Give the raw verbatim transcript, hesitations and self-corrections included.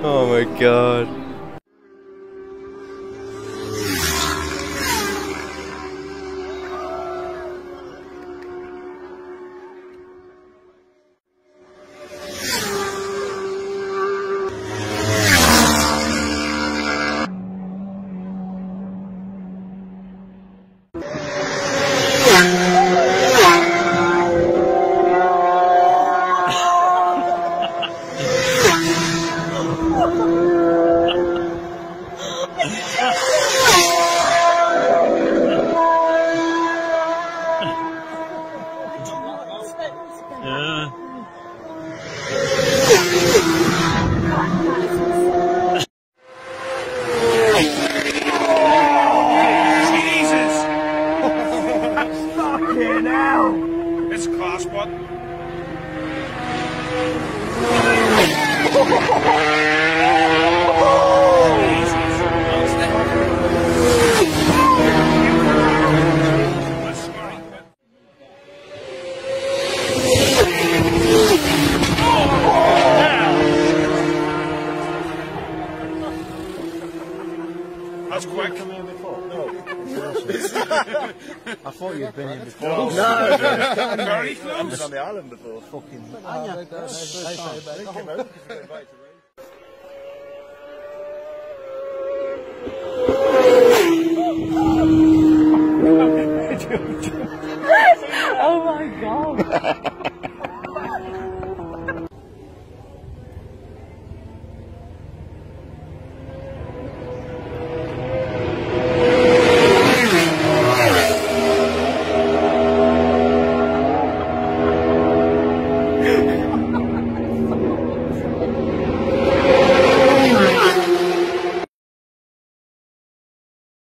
Oh my god. Yeah. Jesus! Fucking hell! It's a class one. That's quick. Come here before? No. I thought you'd been here before. No. No. Very I've close. been on the island before. Fucking. Anya. Oh my god.